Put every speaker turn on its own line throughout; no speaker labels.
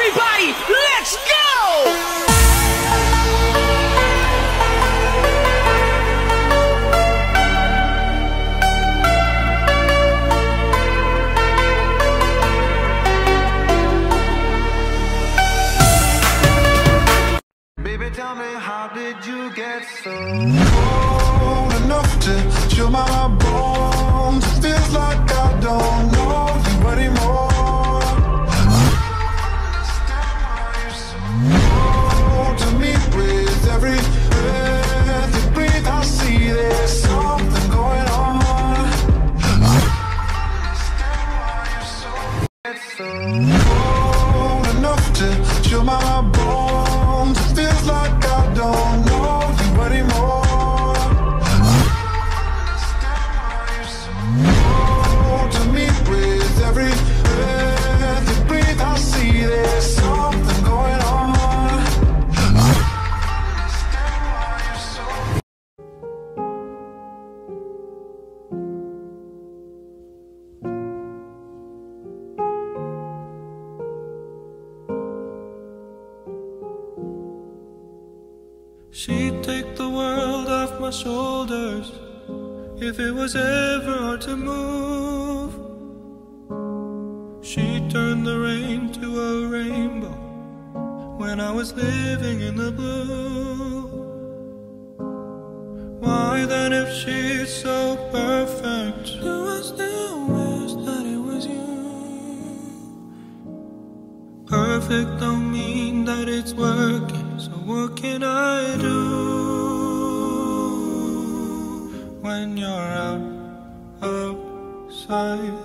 Everybody, let's go!
Baby, tell me, how did you get so cold enough to chill my bones? It feels like I don't know you anymore. To me, with every breath you breathe, I see there's something going on. It's so cold enough to chill my bones. It feels like I don't know you anymore. To me, with every breath you breathe, I see there's something going on.
She'd take the world off my shoulders if it was ever hard to move. She'd turn the rain to a rainbow when I was living in the blue. Why then, if she's so perfect, do I still wish that it was you? Perfect don't mean that it's working, so what can I do when you're outside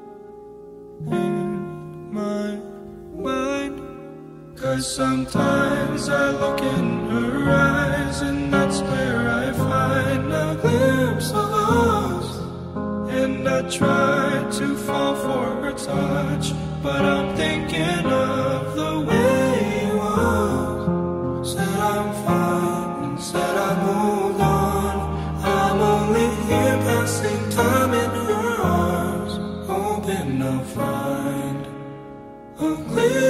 in my mind? 'Cause sometimes I look in her eyes, and that's where I find a glimpse of us. And I try to fall for her touch, but I'm thinking of the way you was. Said I'm fine and said I moved on. I'm only here passing time in her arms, hoping I'll find a glimpse